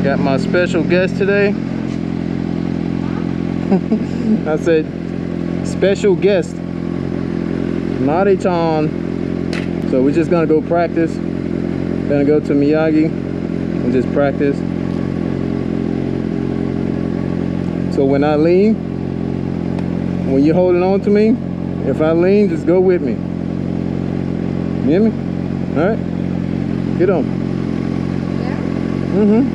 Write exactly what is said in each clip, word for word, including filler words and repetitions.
Got my special guest today. I said special guest, Nari Chan. So we're just gonna go practice. Gonna go to Miyagi and just practice. So when I lean, when you're holding on to me, if I lean, just go with me. You hear me? All right, get on. Yeah. Mm-hmm.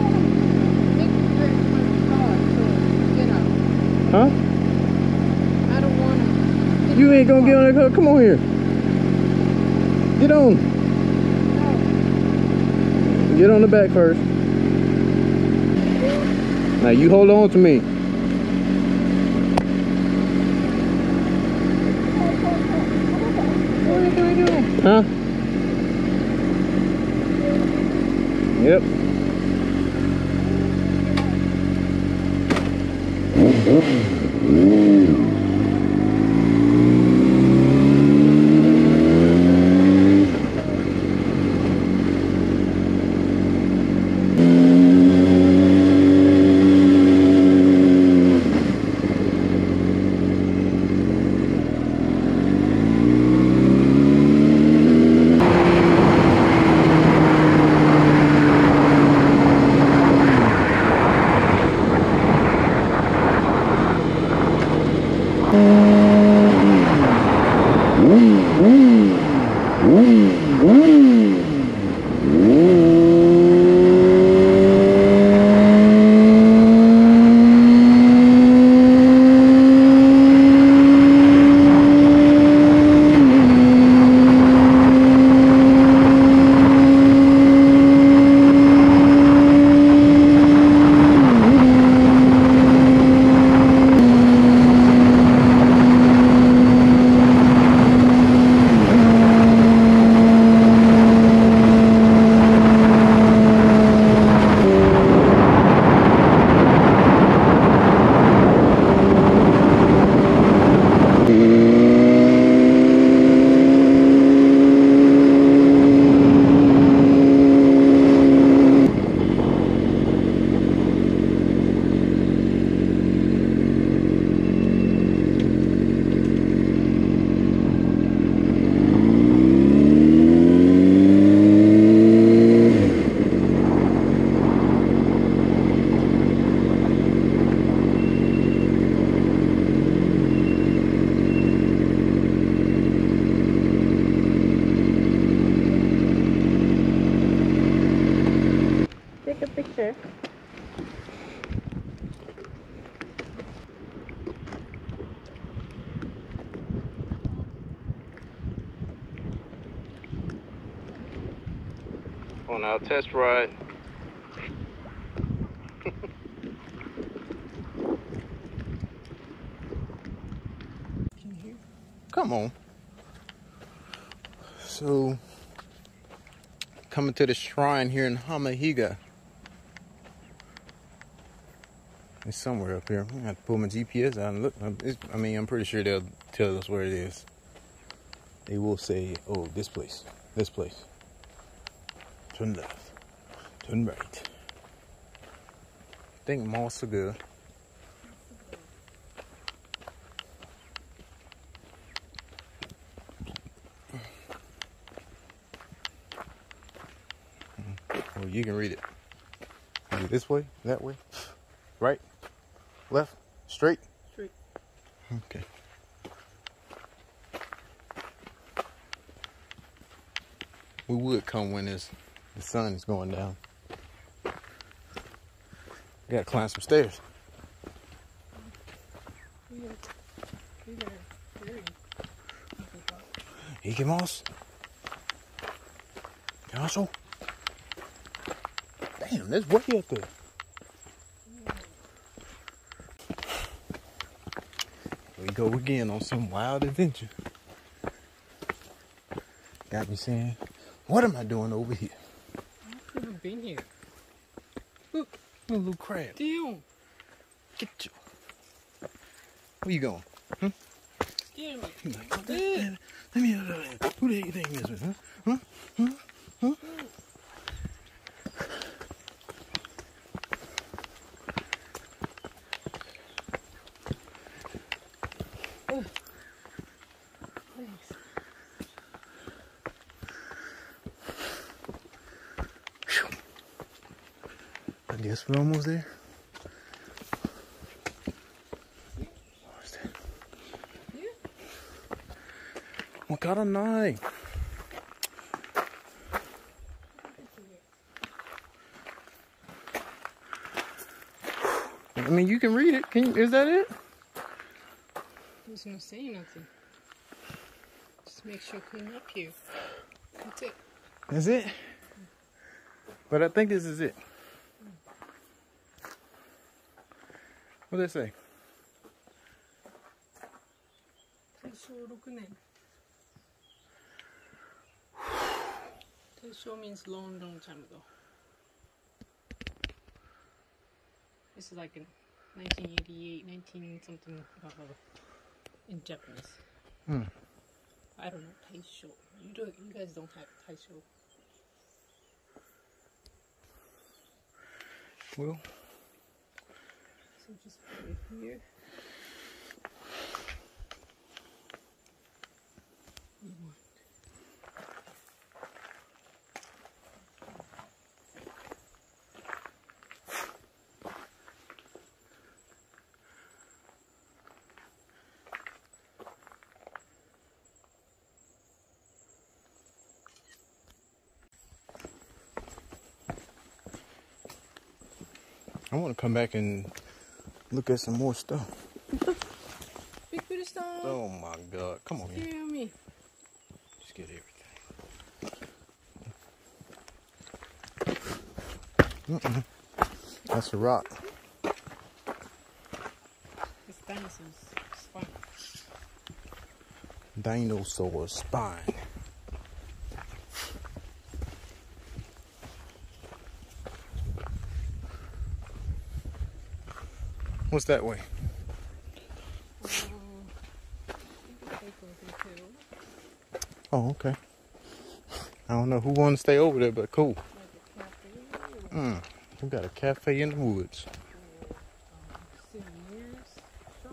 Huh? I don't want to. You ain't gonna get on that car. Come on here. Get on. No. Get on the back first. Now you hold on to me. What are you doing? Huh? Yep. Take a picture. On our test ride. Come on. So, coming to the shrine here in Hamahiga. It's somewhere up here. I'm gonna have to pull my G P S out and look. It's, I mean, I'm pretty sure they'll tell us where it is. They will say, oh, this place, this place. Turn left, turn right. I think moss are good. Oh, you can read it. Is it this way, that way, right, left, straight? Straight. Okay. We would come when this, the sun is going down. We gotta climb some stairs. Ike Moss. Castle. Damn, that's way up there. We go again on some wild adventure. Got me saying, what am I doing over here? I've never been here. Look, a little crab. Damn. Get you. Where you going? Hmm? Damn it. He's like, oh, let me out of there. Who the heck you think this is? Huh? Huh? Huh? Huh? guess we're almost there. What's that? Yeah. What kind of night? I mean, you can read it. Can you? Is that it? There's no saying nothing. Just make sure clean up here. That's it. That's it? But I think this is it. What did it say? Taisho six年. Taisho means long, long time ago. This is like in nineteen eighty-eight, nineteen something, blah, blah, blah, in Japanese. Hmm. I don't know, Taisho. You don't. You guys don't have Taisho. Well, So just put it here. One. I want to come back and look at some more stuff. Big bit of stone. Oh my God. Come on, man. Hear me. Just get everything. Mm-mm. That's a rock. It's dinosaur's spine. Dinosaur spine. What's that way? Um, you can take over too. Oh, okay. I don't know who wanted to stay over there, but cool. Like a cafe. Mm. We got a cafe in the woods. Or, um, C B R's shop.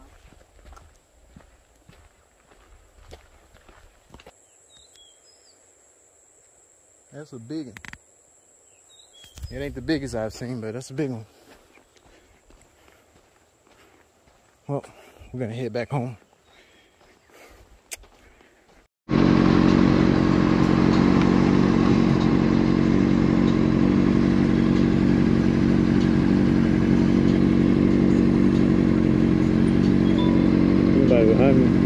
That's a big one. It ain't the biggest I've seen, but that's a big one. Well, we're gonna head back home. Anybody behind me?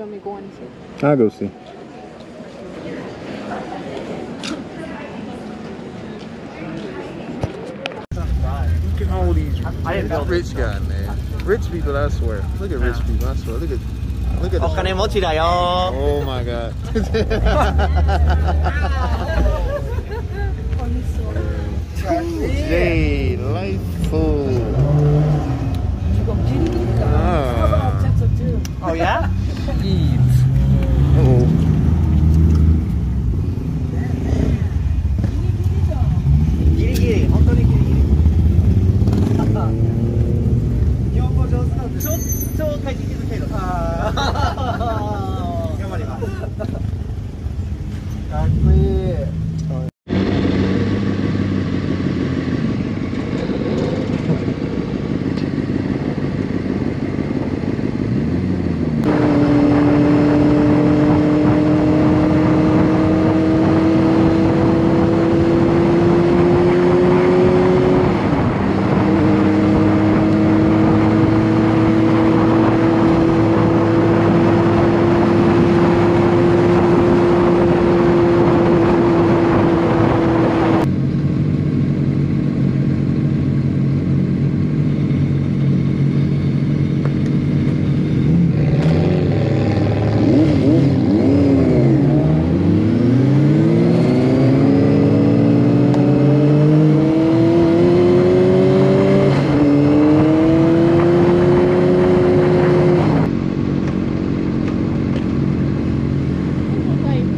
You want me to go in and see? I'll go see. Look at all these rich guys, man. Rich people, I swear. Look at rich people, I swear. Look at, look at. Oh my God. Jay, delightful. Ah. Oh yeah? Eve. Uh-oh.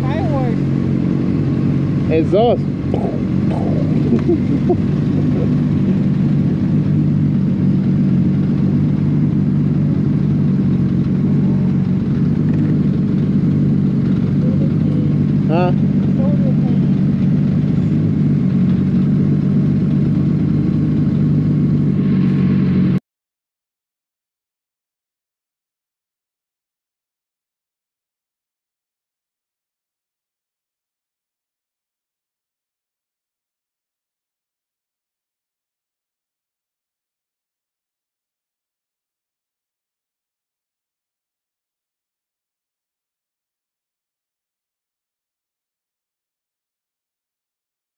Exhaust.